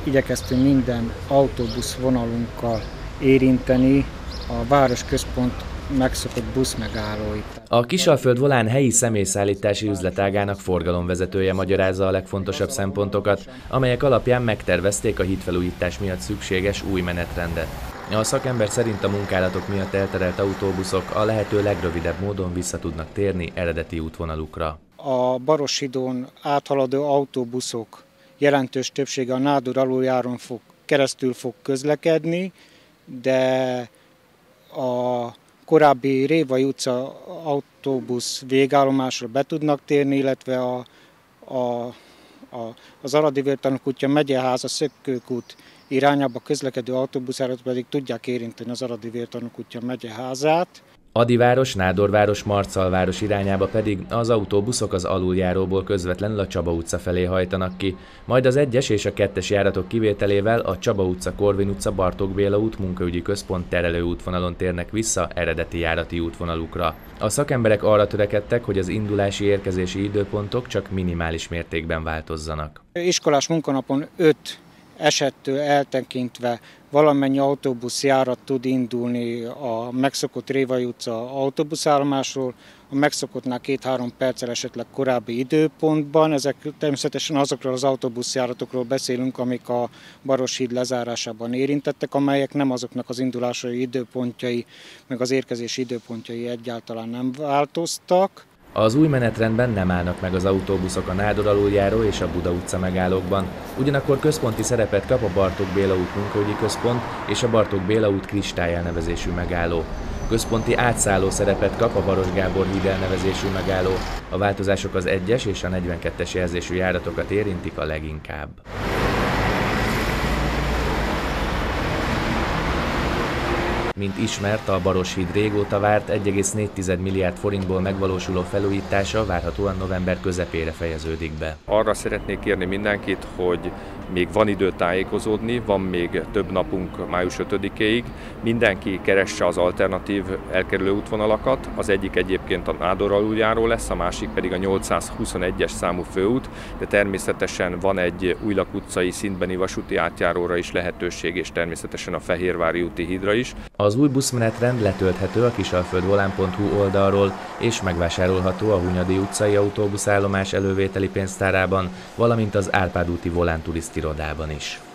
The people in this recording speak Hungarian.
Igyekeztünk minden autóbuszvonalunkkal érinteni a városközpont megszokott buszmegállóit. A Kisalföld-Volán helyi személyszállítási üzletágának forgalomvezetője magyarázza a legfontosabb szempontokat, amelyek alapján megtervezték a hídfelújítás miatt szükséges új menetrendet. A szakember szerint a munkálatok miatt elterelt autóbuszok a lehető legrövidebb módon vissza tudnak térni eredeti útvonalukra. A Baroshidon áthaladó autóbuszok jelentős többsége a Nádor aluljáron keresztül fog közlekedni, de a korábbi Révai utca autóbusz végállomásra be tudnak térni, illetve az Aradi Vértanúkutya Megyeháza Szökőkút irányába közlekedő autóbuszárat pedig tudják érinteni az Aradi Vértanúkutya Megyeházát. Adiváros, Nádorváros, Marcalváros irányába pedig az autóbuszok az aluljáróból közvetlenül a Csaba utca felé hajtanak ki, majd az 1-es és a 2-es járatok kivételével a Csaba utca, Korvin utca, Bartók Béla út, Munkaügyi Központ terelő útvonalon térnek vissza eredeti járati útvonalukra. A szakemberek arra törekedtek, hogy az indulási-érkezési időpontok csak minimális mértékben változzanak. Iskolás munkanapon 5 esettől eltekintve valamennyi autóbuszjárat tud indulni a megszokott Révai utca autóbuszállomásról, a megszokottnál 2-3 perccel esetleg korábbi időpontban. Ezek természetesen azokról az autóbuszjáratokról beszélünk, amik a Baroshíd lezárásában érintettek, amelyek nem azoknak az indulási időpontjai, meg az érkezési időpontjai egyáltalán nem változtak. Az új menetrendben nem állnak meg az autóbuszok a Nádor aluljáró és a Buda utca megállókban, ugyanakkor központi szerepet kap a Bartók Béla út Munkaügyi Központ és a Bartók Béla út Kristály elnevezésű megálló. Központi átszálló szerepet kap a Baross Gábor híd elnevezésű megálló. A változások az 1-es és a 42-es jelzésű járatokat érintik a leginkább. Mint ismert, a Baroshíd régóta várt 1,4 milliárd forintból megvalósuló felújítása várhatóan november közepére fejeződik be. Arra szeretnék kérni mindenkit, hogy még van idő tájékozódni, van még több napunk május 5-éig. Mindenki keresse az alternatív elkerülő útvonalakat. Az egyik egyébként a Nádor aluljáró lesz, a másik pedig a 821-es számú főút, de természetesen van egy Újlak utcai szintbeni vasúti átjáróra is lehetőség, és természetesen a Fehérvári úti hídra is. Az új buszmenetrend letölthető a kisalföldvolán.hu oldalról, és megvásárolható a Hunyadi utcai autóbuszállomás elővételi pénztárában, valamint az Árpád úti Volán turisztirodában is.